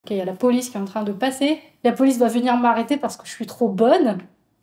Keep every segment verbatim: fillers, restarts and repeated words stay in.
Ok, il y a la police qui est en train de passer. La police va venir m'arrêter parce que je suis trop bonne.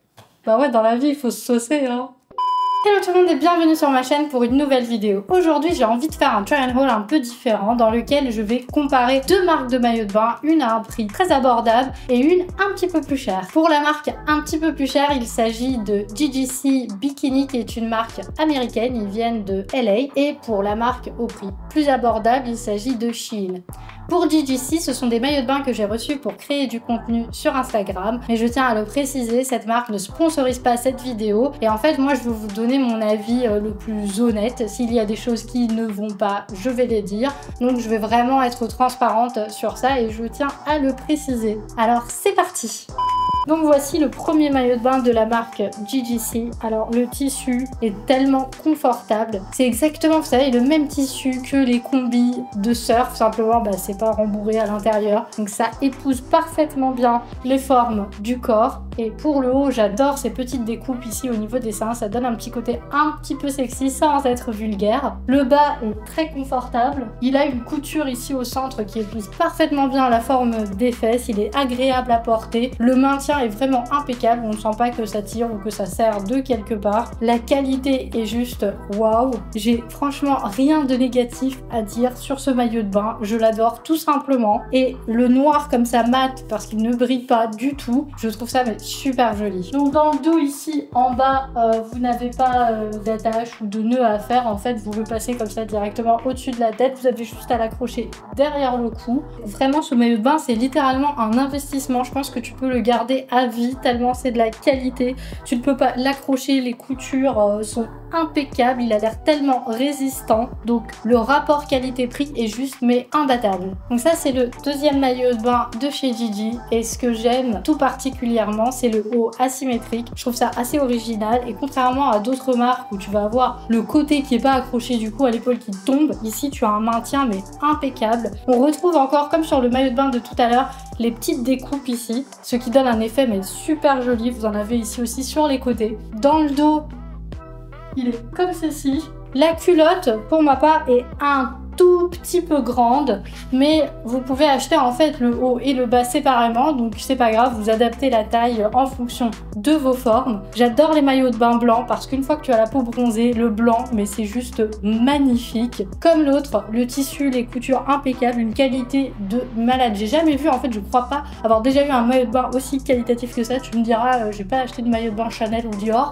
Bah ouais, dans la vie, il faut se saucer, hein. Hello tout le monde et bienvenue sur ma chaîne pour une nouvelle vidéo. Aujourd'hui, j'ai envie de faire un try and haul un peu différent dans lequel je vais comparer deux marques de maillots de bain, une à un prix très abordable et une un petit peu plus chère. Pour la marque un petit peu plus chère, il s'agit de G G C Bikini qui est une marque américaine, ils viennent de L A, et pour la marque au prix plus abordable, il s'agit de Shein. Pour G G C, ce sont des maillots de bain que j'ai reçus pour créer du contenu sur Instagram. Mais je tiens à le préciser, cette marque ne sponsorise pas cette vidéo. Et en fait, moi, je veux vous donner mon avis euh, le plus honnête. S'il y a des choses qui ne vont pas, je vais les dire. Donc, je vais vraiment être transparente sur ça et je tiens à le préciser. Alors, c'est parti! Donc voici le premier maillot de bain de la marque G G C. Alors le tissu est tellement confortable. C'est exactement, vous savez, le même tissu que les combis de surf. Simplement, bah, c'est pas rembourré à l'intérieur. Donc ça épouse parfaitement bien les formes du corps. Et pour le haut, j'adore ces petites découpes ici au niveau des seins. Ça donne un petit côté un petit peu sexy sans être vulgaire. Le bas est très confortable. Il a une couture ici au centre qui épouse parfaitement bien la forme des fesses. Il est agréable à porter. Le maintien est vraiment impeccable, on ne sent pas que ça tire ou que ça sert de quelque part. La qualité est juste waouh. J'ai franchement rien de négatif à dire sur ce maillot de bain, je l'adore tout simplement. Et le noir comme ça mat parce qu'il ne brille pas du tout, je trouve ça mais, super joli. Donc dans le dos ici en bas, euh, vous n'avez pas euh, d'attache ou de nœud à faire, en fait vous le passez comme ça directement au-dessus de la tête, vous avez juste à l'accrocher derrière le cou. Vraiment ce maillot de bain c'est littéralement un investissement, je pense que tu peux le garder à vie tellement c'est de la qualité. Tu ne peux pas l'accrocher, les coutures euh, sont impeccables, il a l'air tellement résistant. Donc le rapport qualité-prix est juste mais imbattable. Donc ça c'est le deuxième maillot de bain de chez Gigi et ce que j'aime tout particulièrement c'est le haut asymétrique. Je trouve ça assez original et contrairement à d'autres marques où tu vas avoir le côté qui est pas accroché du coup à l'épaule qui tombe, ici tu as un maintien mais impeccable. On retrouve encore comme sur le maillot de bain de tout à l'heure les petites découpes ici, ce qui donne un effet mais super joli. Vous en avez ici aussi sur les côtés. Dans le dos, il est comme ceci. La culotte, pour ma part, est un tout petit peu grande, mais vous pouvez acheter en fait le haut et le bas séparément, donc c'est pas grave, vous adaptez la taille en fonction de vos formes. J'adore les maillots de bain blancs parce qu'une fois que tu as la peau bronzée, le blanc, mais c'est juste magnifique. Comme l'autre, le tissu, les coutures impeccables, une qualité de malade. J'ai jamais vu, en fait, je crois pas avoir déjà eu un maillot de bain aussi qualitatif que ça. Tu me diras, euh, j'ai pas acheté de maillot de bain Chanel ou Dior.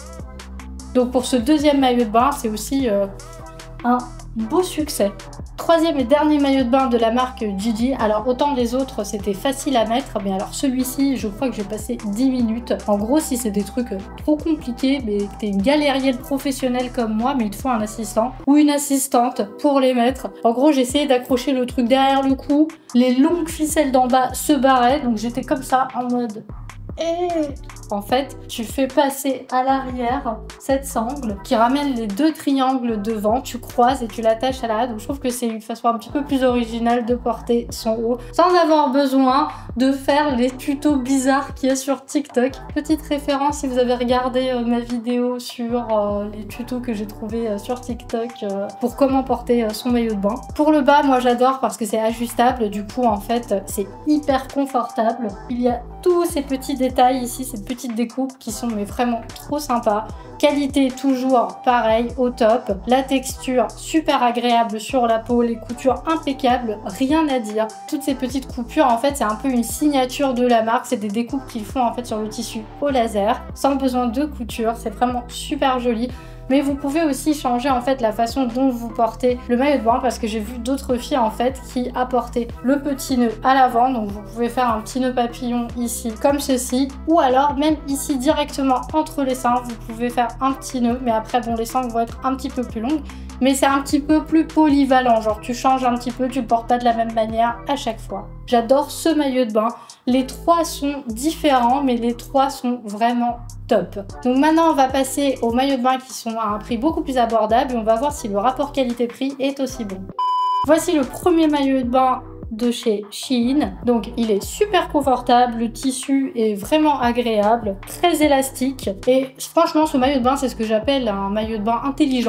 Donc pour ce deuxième maillot de bain, c'est aussi euh, un beau succès. Troisième et dernier maillot de bain de la marque Gigi. Alors autant les autres c'était facile à mettre, mais alors celui-ci je crois que j'ai passé dix minutes. En gros si c'est des trucs trop compliqués, mais que t'es une galérienne professionnelle comme moi, mais il te faut un assistant ou une assistante pour les mettre. En gros j'ai essayé d'accrocher le truc derrière le cou, les longues ficelles d'en bas se barraient, donc j'étais comme ça en mode... Et en fait, tu fais passer à l'arrière cette sangle qui ramène les deux triangles devant, tu croises et tu l'attaches à l'arrière. Donc je trouve que c'est une façon un petit peu plus originale de porter son haut sans avoir besoin de faire les tutos bizarres qu'il y a sur TikTok. Petite référence si vous avez regardé euh, ma vidéo sur euh, les tutos que j'ai trouvé euh, sur TikTok euh, pour comment porter euh, son maillot de bain. Pour le bas, moi j'adore parce que c'est ajustable, du coup en fait c'est hyper confortable. Il y a tous ces petits détails ici, ces petites découpes qui sont mais vraiment trop sympas. Qualité toujours pareil, au top. La texture super agréable sur la peau, les coutures impeccables, rien à dire. Toutes ces petites coupures en fait c'est un peu une signature de la marque, c'est des découpes qu'ils font en fait sur le tissu au laser, sans besoin de couture, c'est vraiment super joli. Mais vous pouvez aussi changer en fait la façon dont vous portez le maillot de bain parce que j'ai vu d'autres filles en fait qui apportaient le petit nœud à l'avant, donc vous pouvez faire un petit nœud papillon ici comme ceci, ou alors même ici directement entre les seins vous pouvez faire un petit nœud, mais après bon les seins vont être un petit peu plus longues, mais c'est un petit peu plus polyvalent, genre tu changes un petit peu, tu le portes pas de la même manière à chaque fois. J'adore ce maillot de bain, les trois sont différents mais les trois sont vraiment top. Donc maintenant on va passer aux maillots de bain qui sont à un prix beaucoup plus abordable et on va voir si le rapport qualité-prix est aussi bon. Voici le premier maillot de bain de chez Shein. Donc il est super confortable, le tissu est vraiment agréable, très élastique et franchement ce maillot de bain c'est ce que j'appelle un maillot de bain intelligent.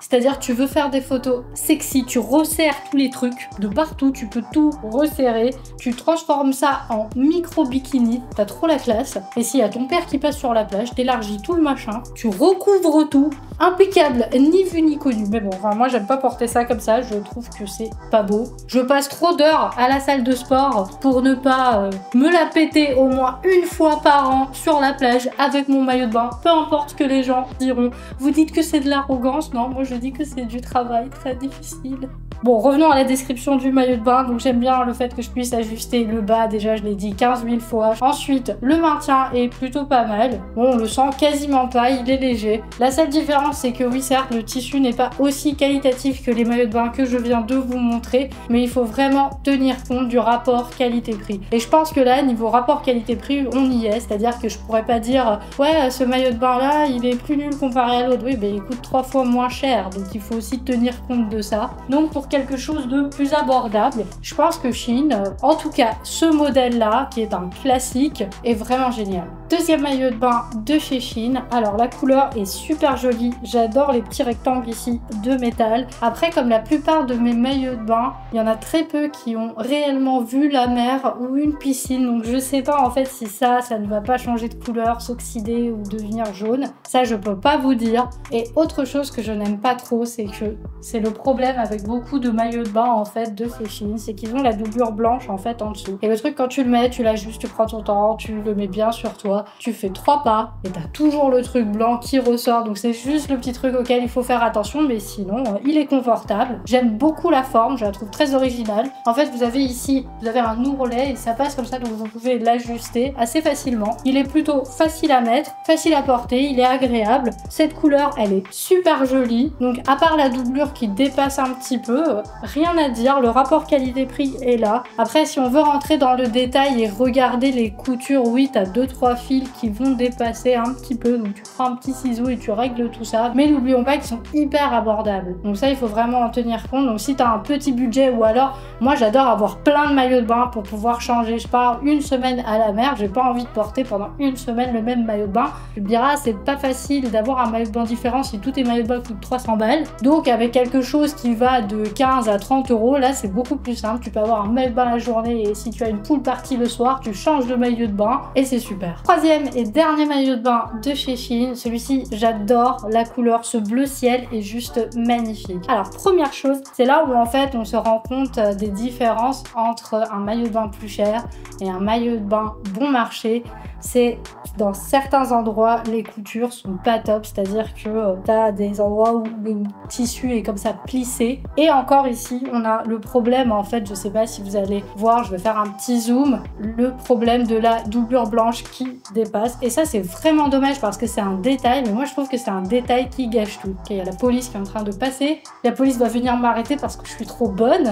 C'est-à-dire que tu veux faire des photos sexy, tu resserres tous les trucs de partout, tu peux tout resserrer, tu transformes ça en micro bikini, t'as trop la classe. Et s'il y a ton père qui passe sur la plage, t'élargis tout le machin, tu recouvres tout, impeccable, ni vu ni connu. Mais bon, enfin, moi j'aime pas porter ça comme ça, je trouve que c'est pas beau. Je passe trop d'heures à la salle de sport pour ne pas euh, me la péter au moins une fois par an sur la plage avec mon maillot de bain. Peu importe ce que les gens diront. Vous dites que c'est de l'arrogance? Non, moi je dis que c'est du travail très difficile. Bon, revenons à la description du maillot de bain. Donc j'aime bien le fait que je puisse ajuster le bas, déjà je l'ai dit quinze mille fois. Ensuite, le maintien est plutôt pas mal. Bon, on le sent quasiment pas, il est léger. La seule différence, c'est que oui, certes, le tissu n'est pas aussi qualitatif que les maillots de bain que je viens de vous montrer, mais il faut vraiment tenir compte du rapport qualité-prix. Et je pense que là, niveau rapport qualité-prix, on y est. C'est-à-dire que je pourrais pas dire, ouais, ce maillot de bain là, il est plus nul comparé à l'autre. Oui, mais il coûte trois fois moins cher, donc il faut aussi tenir compte de ça. Donc pour quelque chose de plus abordable, je pense que Shein, euh, en tout cas ce modèle là qui est un classique, est vraiment génial. Deuxième maillot de bain de chez Shein. Alors la couleur est super jolie, j'adore les petits rectangles ici de métal. Après, comme la plupart de mes maillots de bain, il y en a très peu qui ont réellement vu la mer ou une piscine, donc je sais pas en fait si ça, ça ne va pas changer de couleur, s'oxyder ou devenir jaune. Ça je peux pas vous dire. Et autre chose que je n'aime pas trop, c'est que c'est le problème avec beaucoup de maillots de bain en fait de chez Shein, c'est qu'ils ont la doublure blanche en fait en dessous. Et le truc, quand tu le mets, tu l'ajustes, tu prends ton temps, tu le mets bien sur toi, tu fais trois pas et t'as toujours le truc blanc qui ressort. Donc c'est juste le petit truc auquel il faut faire attention, mais sinon euh, il est confortable. J'aime beaucoup la forme, je la trouve très originale. En fait, vous avez ici, vous avez un ourlet et ça passe comme ça, donc vous pouvez l'ajuster assez facilement. Il est plutôt facile à mettre, facile à porter, il est agréable. Cette couleur, elle est super jolie. Donc à part la doublure qui dépasse un petit peu, euh, rien à dire, le rapport qualité-prix est là. Après, si on veut rentrer dans le détail et regarder les coutures, oui, t'as deux trois fils qui vont dépasser un petit peu, donc tu prends un petit ciseau et tu règles tout ça. Mais n'oublions pas qu'ils sont hyper abordables. Donc ça, il faut vraiment en tenir compte. Donc si t'as un petit budget, ou alors, moi j'adore avoir plein de maillots de bain pour pouvoir changer. Je pars une semaine à la mer, j'ai pas envie de porter pendant une semaine le même maillot de bain. Tu me diras, c'est pas facile d'avoir un maillot de bain différent si tous tes maillots de bain coûtent trois cents balles. Donc avec quelque chose qui va de quinze à trente euros, là c'est beaucoup plus simple. Tu peux avoir un maillot de bain la journée et si tu as une pool party le soir, tu changes de maillot de bain et c'est super. Troisième et dernier maillot de bain de chez Shein, celui-ci j'adore la couleur, ce bleu ciel est juste magnifique. Alors première chose, c'est là où en fait on se rend compte des différences entre un maillot de bain plus cher et un maillot de bain bon marché. C'est dans certains endroits les coutures sont pas top, c'est à dire que euh, tu as des endroits où le tissu est comme ça plissé, et encore ici on a le problème en fait, je sais pas si vous allez voir, je vais faire un petit zoom, le problème de la doublure blanche qui dépasse, et ça c'est vraiment dommage parce que c'est un détail, mais moi je trouve que c'est un détail qui gâche tout. Ok, il y a la police qui est en train de passer, la police va venir m'arrêter parce que je suis trop bonne.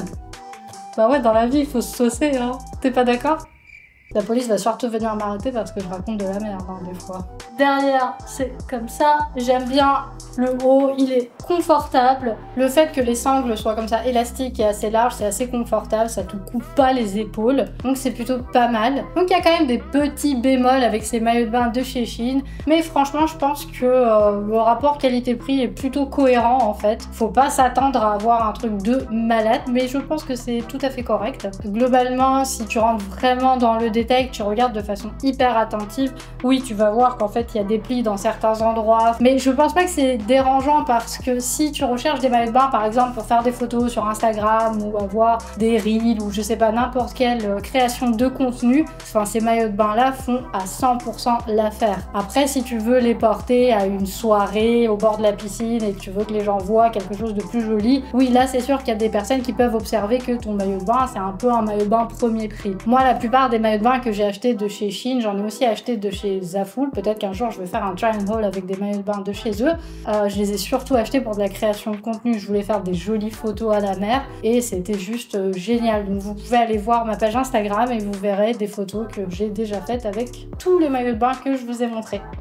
Bah ouais, dans la vie il faut se saucer, hein, t'es pas d'accord? La police va surtout venir m'arrêter parce que je raconte de la merde hein, des fois. Derrière, c'est comme ça. J'aime bien le haut, il est confortable. Le fait que les sangles soient comme ça élastiques et assez larges, c'est assez confortable. Ça te coupe pas les épaules. Donc c'est plutôt pas mal. Donc il y a quand même des petits bémols avec ces maillots de bain de chez Shein. Mais franchement, je pense que euh, le rapport qualité-prix est plutôt cohérent en fait. Faut pas s'attendre à avoir un truc de malade, mais je pense que c'est tout à fait correct. Globalement, si tu rentres vraiment dans le détail, que tu regardes de façon hyper attentive, oui tu vas voir qu'en fait il y a des plis dans certains endroits, mais je pense pas que c'est dérangeant parce que si tu recherches des maillots de bain par exemple pour faire des photos sur Instagram ou avoir des reels ou je sais pas n'importe quelle création de contenu, enfin ces maillots de bain là font à cent pour cent l'affaire. Après si tu veux les porter à une soirée au bord de la piscine et que tu veux que les gens voient quelque chose de plus joli, oui là c'est sûr qu'il y a des personnes qui peuvent observer que ton maillot de bain c'est un peu un maillot de bain premier prix. Moi la plupart des maillots de bain que j'ai acheté de chez Shein, j'en ai aussi acheté de chez Zaful. Peut-être qu'un jour je vais faire un try and haul avec des maillots de bain de chez eux. Euh, je les ai surtout achetés pour de la création de contenu. Je voulais faire des jolies photos à la mer et c'était juste euh, génial. Donc vous pouvez aller voir ma page Instagram et vous verrez des photos que j'ai déjà faites avec tous les maillots de bain que je vous ai montrés.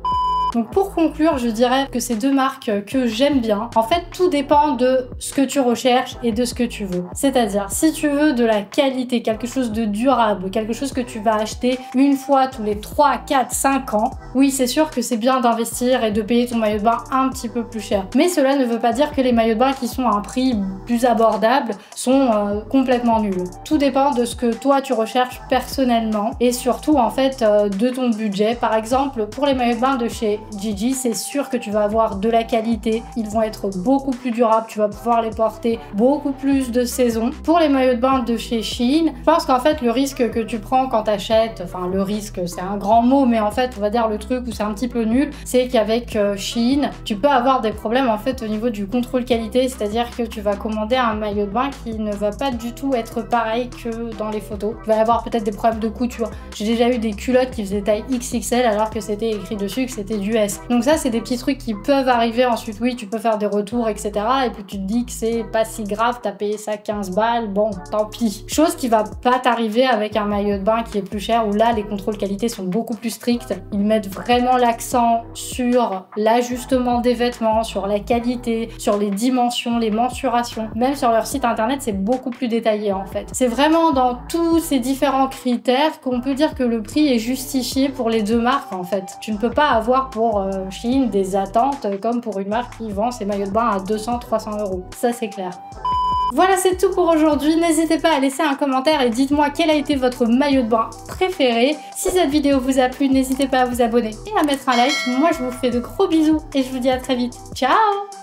Donc pour conclure, je dirais que ces deux marques que j'aime bien, en fait tout dépend de ce que tu recherches et de ce que tu veux. C'est-à-dire si tu veux de la qualité, quelque chose de durable, quelque chose que tu vas acheter une fois tous les trois, quatre, cinq ans, oui c'est sûr que c'est bien d'investir et de payer ton maillot de bain un petit peu plus cher. Mais cela ne veut pas dire que les maillots de bain qui sont à un prix plus abordable sont euh, complètement nuls. Tout dépend de ce que toi tu recherches personnellement et surtout en fait euh, de ton budget. Par exemple pour les maillots de bain de chez Gigi, c'est sûr que tu vas avoir de la qualité, ils vont être beaucoup plus durables, tu vas pouvoir les porter beaucoup plus de saisons. Pour les maillots de bain de chez Shein, je pense qu'en fait le risque que tu prends quand tu achètes, enfin le risque c'est un grand mot, mais en fait on va dire le truc où c'est un petit peu nul, c'est qu'avec euh, Shein, tu peux avoir des problèmes en fait au niveau du contrôle qualité, c'est-à-dire que tu vas commander un maillot de bain qui ne va pas du tout être pareil que dans les photos. Tu vas avoir peut-être des problèmes de couture. J'ai déjà eu des culottes qui faisaient taille X X L alors que c'était écrit dessus que c'était du S. Donc ça c'est des petits trucs qui peuvent arriver. Ensuite oui tu peux faire des retours etc, et puis tu te dis que c'est pas si grave, t'as payé ça quinze balles, bon tant pis. Chose qui va pas t'arriver avec un maillot de bain qui est plus cher, où là les contrôles qualité sont beaucoup plus stricts. Ils mettent vraiment l'accent sur l'ajustement des vêtements, sur la qualité, sur les dimensions, les mensurations. Même sur leur site internet c'est beaucoup plus détaillé en fait. C'est vraiment dans tous ces différents critères qu'on peut dire que le prix est justifié pour les deux marques en fait. Tu ne peux pas avoir pour euh, Shein des attentes comme pour une marque qui vend ses maillots de bain à deux cents trois cents euros. Ça c'est clair. Voilà, c'est tout pour aujourd'hui. N'hésitez pas à laisser un commentaire et dites-moi quel a été votre maillot de bain préféré. Si cette vidéo vous a plu, n'hésitez pas à vous abonner et à mettre un like. Moi, je vous fais de gros bisous et je vous dis à très vite. Ciao!